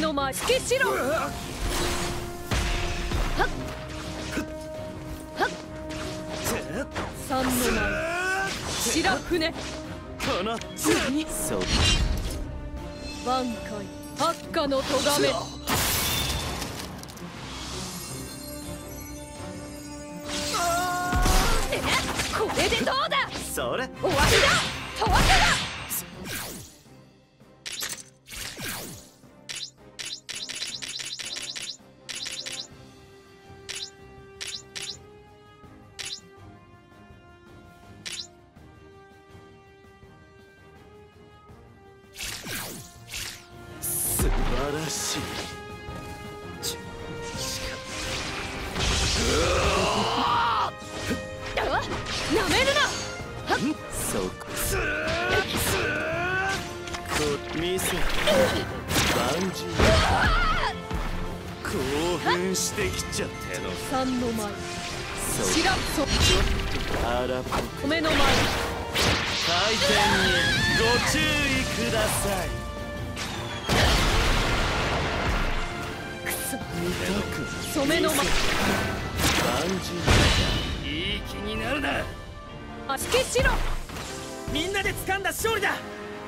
の前突きしろ。はっはっ三の前白船この次そう挽回八下の咎め。これでどうだ。それ終わりだ。とわけだ。 素晴らしい。 なめるな。 そうか。こ見せ万事興奮してきちゃっての。 三の前そう白そちょっと荒っぽく米の前回転にご注意ください。 くそ見たく染めの前万事いい気になるな。 あ突きしろ。 みんなで掴んだ勝利だ。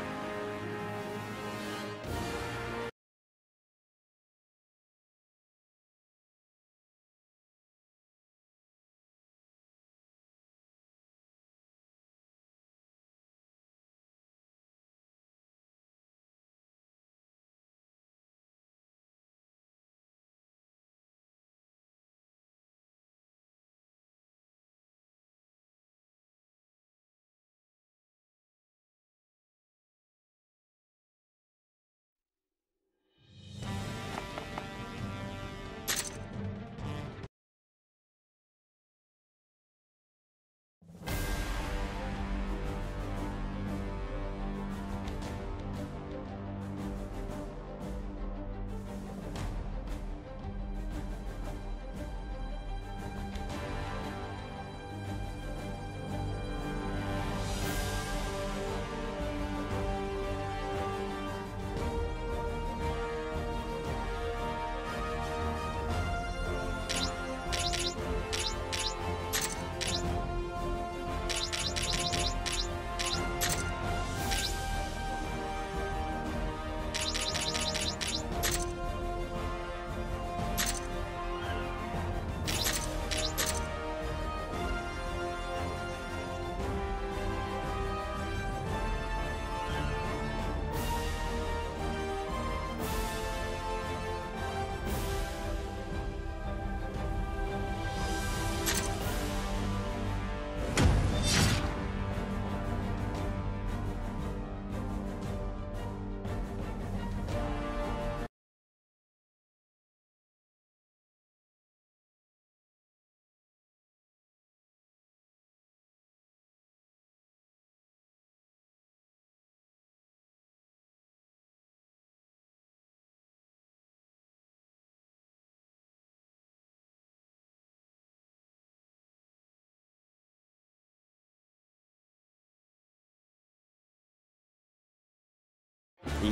行くよ。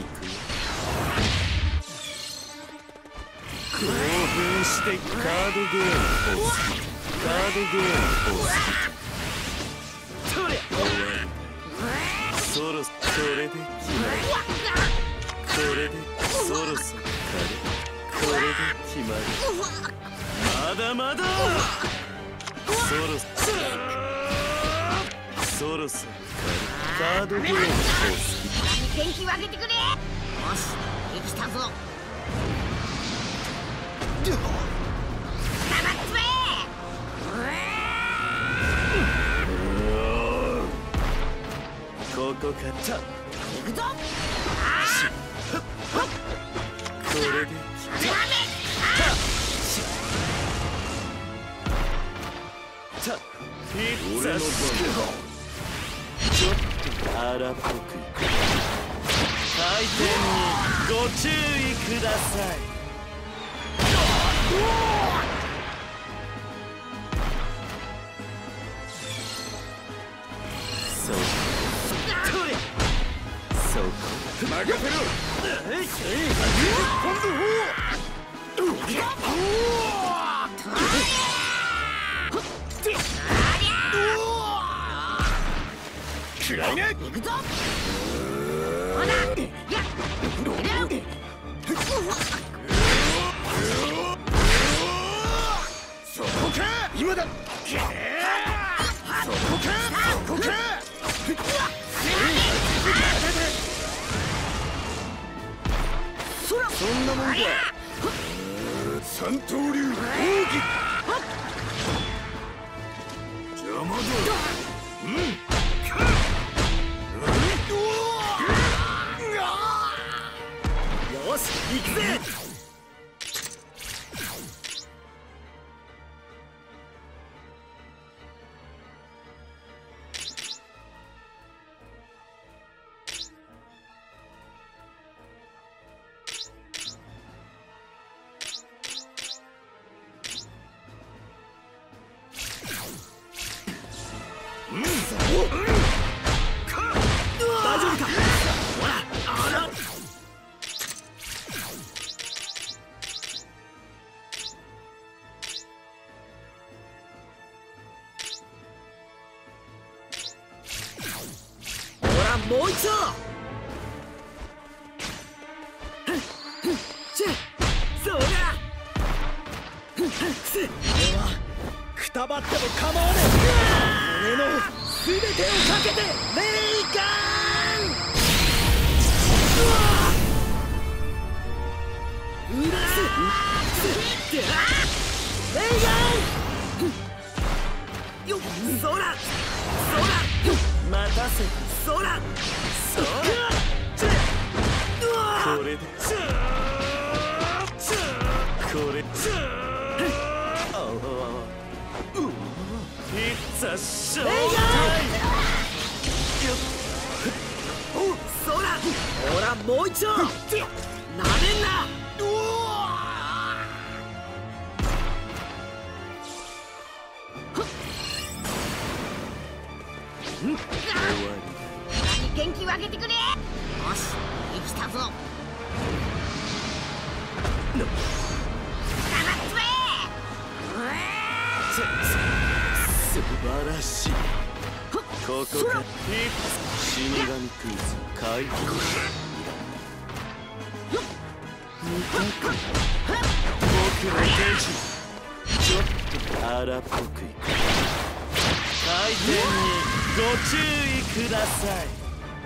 興奮してカードゲームをカードゲームをそりゃそろそれで決まる。これでそろそろこれで決まる。まだまだそろそろカードゲームを元気を上げてくれ。よし、できたぞ。黙っつべ。 ここかった行くぞ。 これで俺の番だ。ちょっと荒っぽく回転にご注意ください。そうそう任せろ。今度ぞ。まだやっそこか今だ。そこかそこか。そんなもんか。三刀流奥義。邪魔だ。よし行くぜ。大丈夫か。ほらあら。ほらもう一度。そうだ。俺はくたばっても構わねえ。俺の全てをかけてレイガン。レイガン。よっ、そら待たせ。そらこれでこれIt's a show time! そらほらもう一度。なめんな。 元気をあげてくれ。よし生きたぞ。 素晴らしい。ここか。死神クイズ開始。僕の手順ちょっと荒っぽくいく。回転にご注意ください。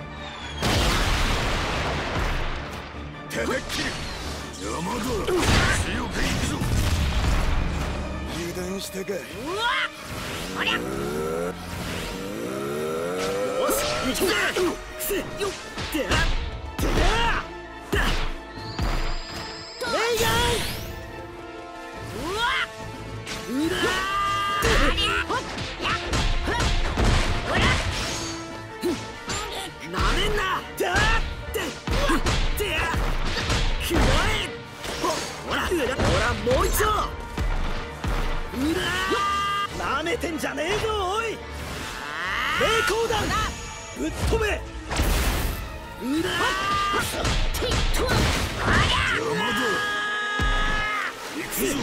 ただ切る。邪魔だ。強くいくぞ。油断したか。 おりゃ。 よし行くぜ。よっ。レイガン。 うわうらなめんな。だってくわえ。ほらもう一度。なめてんじゃねえぞおい。霊光弾ぶっ飛べ。邪魔だ。行くぞ。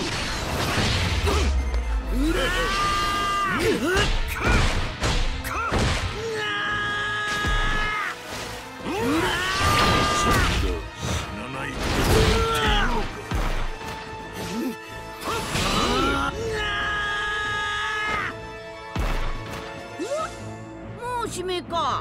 もう締めか。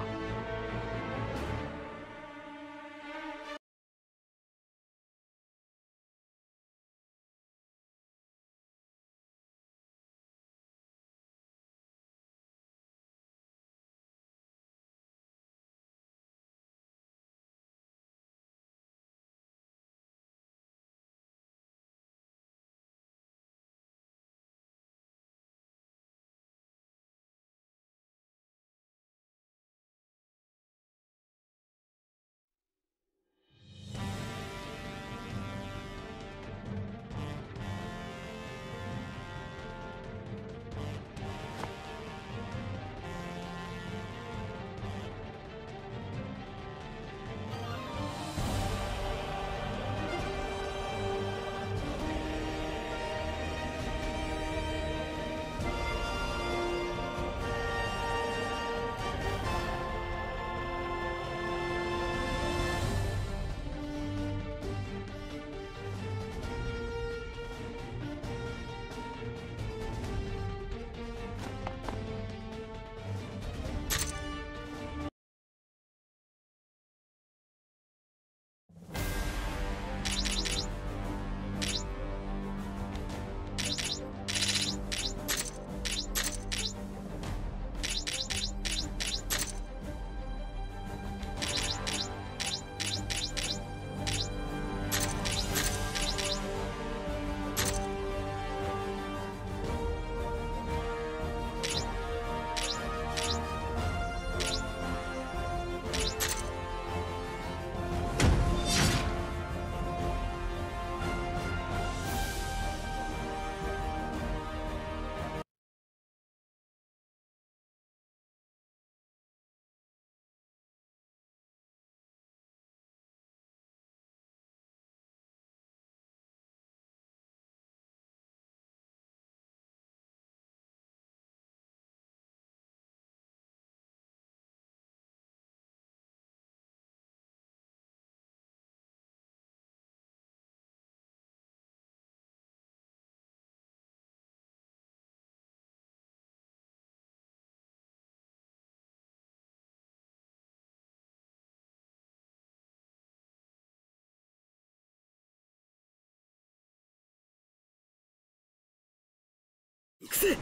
くせ。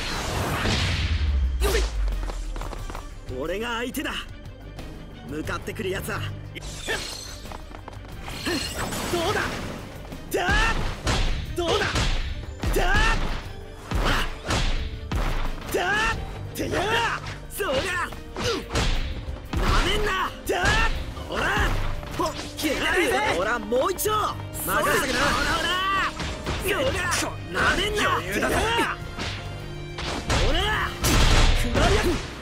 俺が相手だ。向かってくるやつはどうだ。どうだ。ほらてやそりゃなめんな。ほらほらもう一度任せてくれ。ほらそりゃなめんな。ほらくらりや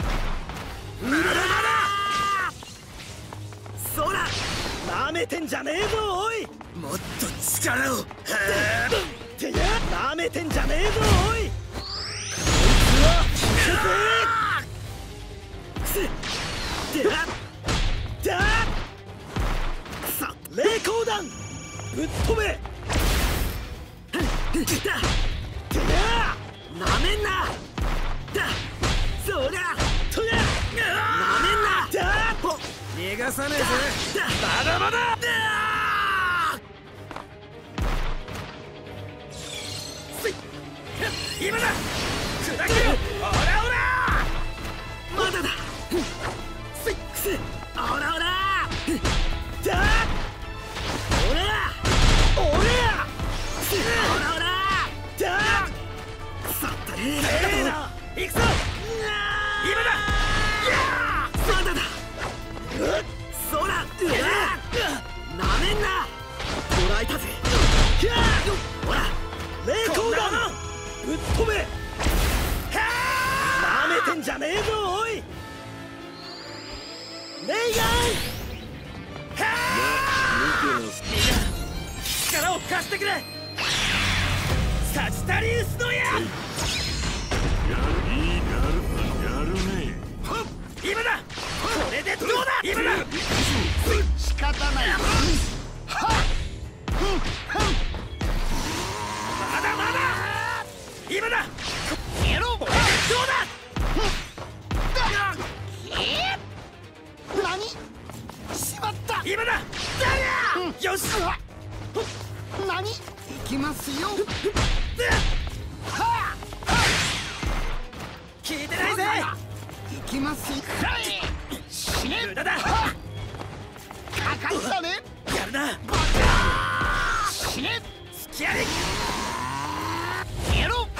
そらなめてんじゃねえぞおい。もっと力をてやなめてんじゃねえぞおい。霊光弾ぶっ飛べ。なめんな。そりゃとやなめんな。逃がさねえぜ。まだまだ。今だ砕けよ。オラオラまだだ。オラオラオラオラくそったねえ。行くぞ今だ。まだだ。そらなめんな。捕らえたぜ。ほら霊光弾ぶっ飛べ。なめてんじゃねえぞおい。レイガン力を貸してくれ。サジタリウスの矢。 やるね。 今だ。これでどうだ。今だ。 仕方ない。 まだまだ。今だ。やろう。どうだ。 何しまった。 今だ。よし。 何行きますよ。 聞いてないぜ。 行きますよ。死ね。 無駄だ。 かかったね。 やるな。 死ね。 付き合い。 やろう。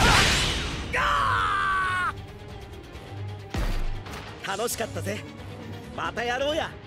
楽しかったぜ。またやろうや。